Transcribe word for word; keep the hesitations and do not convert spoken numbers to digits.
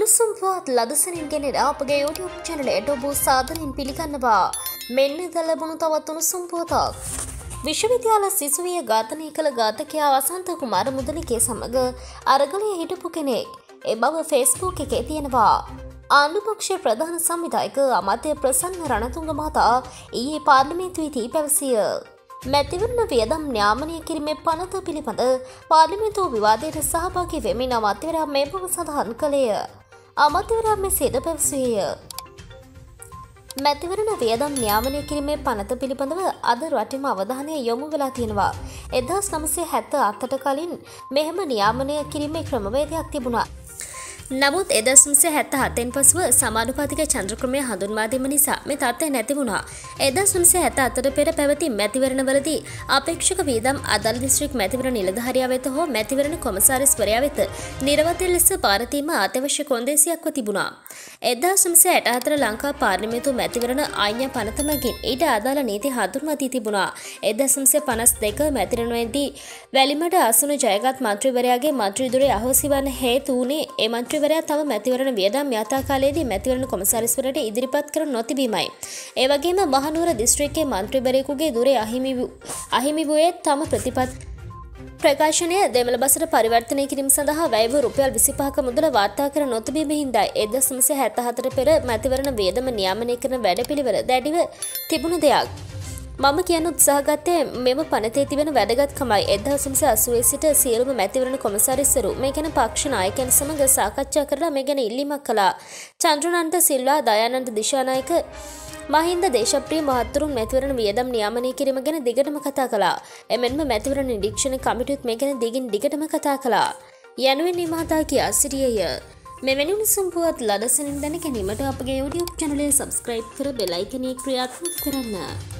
උණුසුම් පුවත් ලදසනින් ගෙනෙන අපගේ YouTube channel ඔබ සාදරයෙන් පිළිගන්නවා. මෙන්න ද ලැබුණු තවත් උණුසුම් පුවතක්. විශ්වවිද්‍යාල සිසුවිය ඝාතනය කළ ඝාතකයා වසන්ත කුමාර මුදලිගේ සමග අරගලයේ හිටපු කෙනෙක්. ඒ බව Facebook එකේ තියෙනවා. ආණ්ඩුපක්ෂයේ ප්‍රධාන සංවිධායක අමාත්‍ය ප්‍රසන්න රණතුංග මහතා ඊයේ පාර්ලිමේන්තුවේදී පැවසිය. මැතිවරණ වියදම් න්‍යාමනය කිරීමේ පනත පිළිබඳ පාර්ලිමේන්තු විවාදයට සහභාගී වෙමින් අමාත්‍යවරයා මේ බව සඳහන් කළේය. අමාත්‍යවරයා මෙසේද පැවසුවේය. මැතිවරණ වියදම් න්‍යාමනය කිරීමේ පනත පිළිබඳව අද රටේම අවධානය යොමු වෙලා තියෙනවා. එක්දහස් නවසිය හැත්තෑ අටට කලින් මෙහෙම න්‍යාමනය කිරීමේ ක්‍රමවේදයක් තිබුණා. නමුත් එක්දහස් නවසිය හැත්තෑ හතෙන් පසුව සමානුපාතික චන්ද්‍රක්‍රමය හඳුන්වා දීම නිසා මේ තත්ත්වය නැති වුණා. එක්දහස් නවසිය හැත්තෑ හතට පෙර පැවති මැතිවරණවලදී අපේක්ෂක වියදම් අදාළ දිස්ත්‍රික් මැතිවරණ නිලධාරියා වෙත හෝ මැතිවරණ කොමසාරිස්වරයා වෙත නිරවද්‍ය ලෙස පාර දීම අත්‍යවශ්‍ය කොන්දේසියක්ව තිබුණා. එක්දහස් නවසිය හැට හතර ලංකා පාර්ලිමේන්තු මැතිවරණ ආඥා පනත මගින් ඊට අදාළ නීති හඳුන්වා දී තිබුණා. එක්දහස් නවසිය පනස් දෙක මැතිවරණයේදී වැලිමඩ අසුණු ජයගත් මන්ත්‍රීවරයාගේ මන්ත්‍රී ධුරය අහෝසි වන හේතු වුණේ ඒ මන්ත්‍රීවරයා තම මැතිවරණ වියදම් යථා කාලයේදී මැතිවරණ කොමසාරිස්වරයාට ඉදිරිපත් කර නොතිබීමයි. ඒ වගේම මහනුවර දිස්ත්‍රික්කයේ මන්ත්‍රීවරයෙකුගේ ධුරය අහිමි අහිමි වූයේ තම ප්‍රතිපත් ප්‍රකාශනය දෙමළ බසට පරිවර්තනය කිරීම සඳහා වැය වූ රුපියල් විසිපහක මුදල වාර්තා කර නොතිබීම හින්දායි. එක්දහස් නවසිය හැත්තෑ හතට පෙර මැතිවරණ වියදම නියාමනය කරන වැඩපිළිවෙල දැඩිව තිබුණු දෙයක්. මම කියන්න උත්සාහ ගත්තේ මෙම පනතේ තිබෙන වැදගත්කමයි. එක්දහස් නවසිය අසූවේ සිට සියලුම මැතිවරණ කොමසාරිස්වරු මේ ගැන පක්ෂ නායකයන් සමග සාකච්ඡා කරලා මේ ගැන ඉල්ලීමක් කළා. චන්ද්‍රනන්ත සිල්වා, දයානන්ද දිශානායක, මහින්ද දේශප්‍රිය මහත්තුරුන් මැතිවරණ වියදම් නියාමනය කිරීම ගැන දිගටම කතා කළා. එමෙන්ම මැතිවරණ නිරීක්ෂණ කමිටුවත් මේ ගැන දිගින් දිගටම කතා කළා. යනුවෙන් මේ මහතා කියා සිටියේය. මෙවැනි උණුසුම් පුවත් ලදසනින් දැන ගැනීමට අපගේ YouTube channel එක subscribe කර bell icon එක ක්‍රියාත්මක කරන්න.